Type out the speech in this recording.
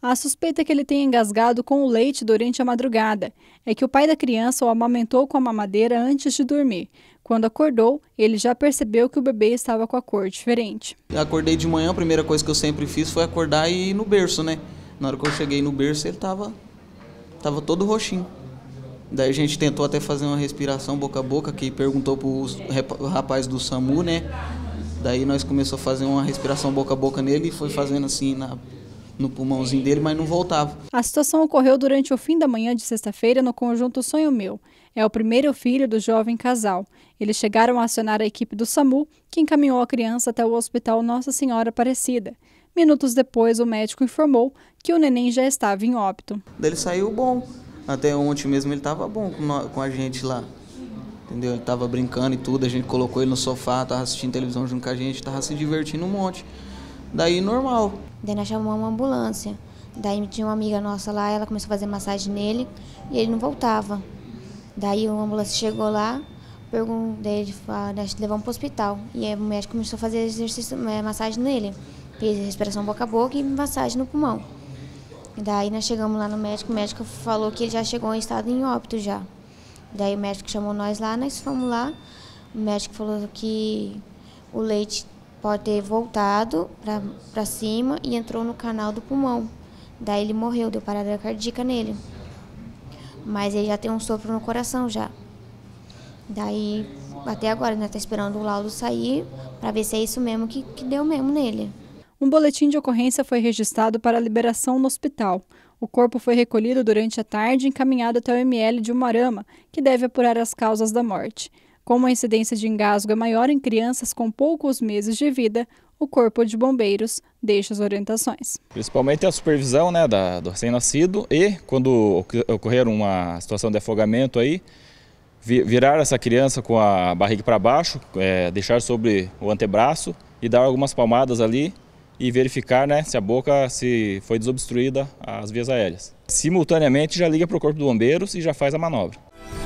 A suspeita é que ele tenha engasgado com o leite durante a madrugada. É que o pai da criança o amamentou com a mamadeira antes de dormir. Quando acordou, ele já percebeu que o bebê estava com a cor diferente. Eu acordei de manhã, a primeira coisa que eu sempre fiz foi acordar e ir no berço, né? Na hora que eu cheguei no berço, ele estava todo roxinho. Daí a gente tentou até fazer uma respiração boca a boca, que perguntou para o rapaz do SAMU, né? Daí nós começamos a fazer uma respiração boca a boca nele e foi fazendo assim no pulmãozinho dele, mas não voltava. A situação ocorreu durante o fim da manhã de sexta-feira no conjunto Sonho Meu. É o primeiro filho do jovem casal. Eles chegaram a acionar a equipe do SAMU, que encaminhou a criança até o Hospital Nossa Senhora Aparecida. Minutos depois, o médico informou que o neném já estava em óbito. Daí ele saiu bom. Até ontem mesmo ele estava bom com a gente lá. Entendeu? Ele estava brincando e tudo, a gente colocou ele no sofá, estava assistindo televisão junto com a gente, estava se divertindo um monte. Daí normal. Daí nós chamamos uma ambulância. Daí tinha uma amiga nossa lá, ela começou a fazer massagem nele e ele não voltava. Daí uma ambulância chegou lá, daí nós levamos para o hospital. E aí o médico começou a fazer exercício, massagem nele. Fez respiração boca a boca e massagem no pulmão. Daí nós chegamos lá no médico, o médico falou que ele já chegou em estado em óbito já. Daí o médico chamou nós lá, nós fomos lá. O médico falou que o leite pode ter voltado para cima e entrou no canal do pulmão. Daí ele morreu, deu parada cardíaca nele. Mas ele já tem um sopro no coração já. Daí, até agora, nós estamos esperando o laudo sair para ver se é isso mesmo que deu mesmo nele. Um boletim de ocorrência foi registrado para liberação no hospital. O corpo foi recolhido durante a tarde e encaminhado até o ML de Umuarama, que deve apurar as causas da morte. Como a incidência de engasgo é maior em crianças com poucos meses de vida, o Corpo de Bombeiros deixa as orientações. Principalmente a supervisão, né, do recém-nascido e, quando ocorrer uma situação de afogamento, aí, virar essa criança com a barriga para baixo, deixar sobre o antebraço e dar algumas palmadas ali e verificar, né, se a boca foi desobstruída as vias aéreas. Simultaneamente já liga para o Corpo de Bombeiros e já faz a manobra.